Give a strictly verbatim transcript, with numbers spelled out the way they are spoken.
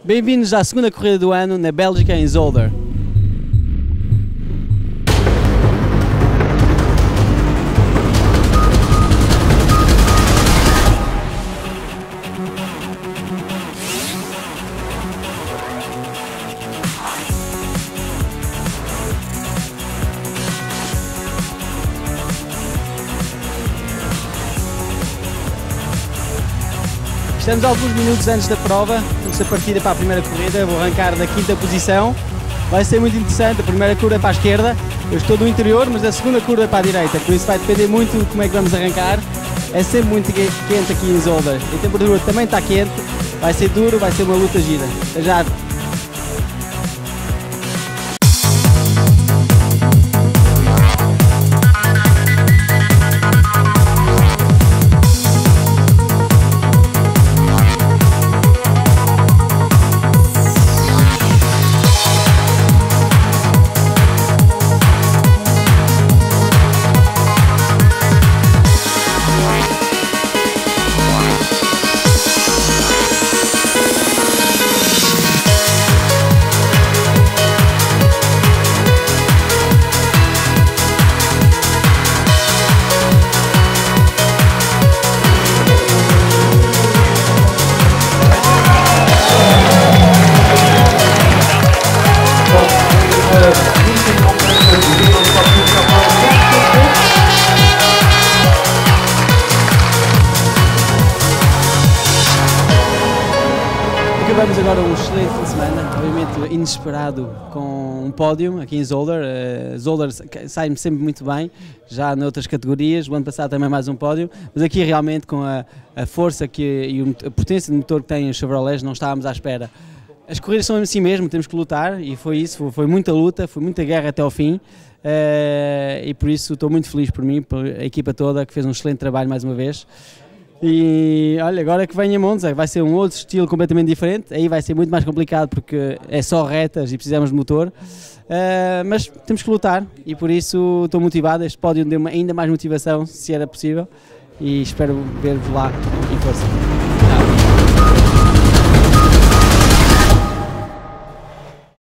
Bem-vindos à segunda corrida do ano na Bélgica, em Zolder. Estamos alguns minutos antes da prova, temos a partida para a primeira corrida, vou arrancar da quinta posição, vai ser muito interessante, a primeira curva é para a esquerda, eu estou no interior, mas a segunda curva é para a direita, por isso vai depender muito de como é que vamos arrancar, é sempre muito quente aqui em Zolder, a temperatura também está quente, vai ser duro, vai ser uma luta gira, até já. Acabamos agora um excelente fim de semana, obviamente inesperado, com um pódio aqui em Zolder. Uh, Zolder sai-me sempre muito bem, já noutras categorias, o ano passado também mais um pódio, mas aqui realmente com a, a força que, e a potência de motor que tem os Chevrolets não estávamos à espera. As corridas são assim mesmo, temos que lutar e foi isso, foi, foi muita luta, foi muita guerra até ao fim uh, e por isso estou muito feliz por mim, por a equipa toda que fez um excelente trabalho mais uma vez. E olha, agora que vem a Monza vai ser um outro estilo completamente diferente, aí vai ser muito mais complicado porque é só retas e precisamos de motor, uh, mas temos que lutar e por isso estou motivado, este pódio deu-me ainda mais motivação se era possível e espero ver-vos lá em força.